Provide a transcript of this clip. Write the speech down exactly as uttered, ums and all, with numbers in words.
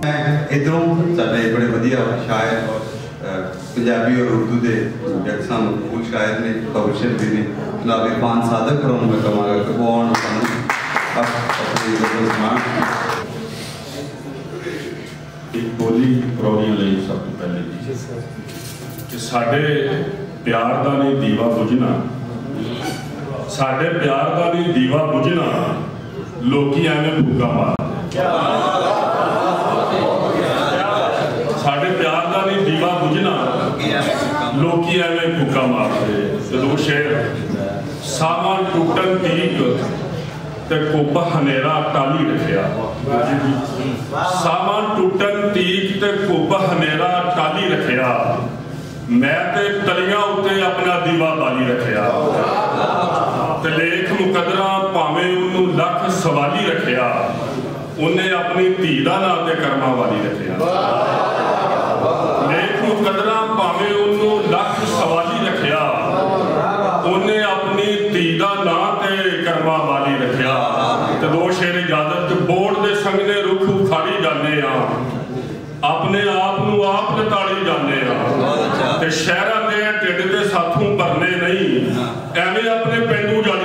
इधरों साडे बड़े वधिया शायर पंजाबी और उर्दू के जगसा मकबूल शायर ने पब्लिशर भी ने जनाब इरफान सादिक पर मैं कहांगा कि वो आने एक बोली प्रौड़ियां लई सब तो पहले कि साडे प्यार दा नहीं दीवा बुझना, साडे प्यार दा नहीं दीवा बुझना, लोकी एवें फूका मारदे। साडे प्यार दा नहीं दीवा बुझना, लोकी एवें फूका मारदे। ते दो शेर सावन टूटन तीक ते कुब हनेरा टाली रखिया। सावन टूटन तीक ते कुब हनेरा टाली रखिया, मैं ते तलियां उत्ते अपना दीवा बाली रखिया। ते लेख मुकदरा भावें उन्होंने लख सवाली रखिया, उन्हें अपनी धी दा नां ते कर्मा वाली रखिया। लेख मुकदरा भावें उन्होंने लख सवाली रखिया, उन्हें अपनी धी दा नां ते कर्मा वाली रखिया। ते दो शेर इजाजत बोर्ड दे संगने रुख उखाड़ी जाने आ, अपने आप नू आप लताड़ी जाने आ, ते शहरां दे ढिड दे साथों भरने नहीं, एवें अपने पेंडू जाने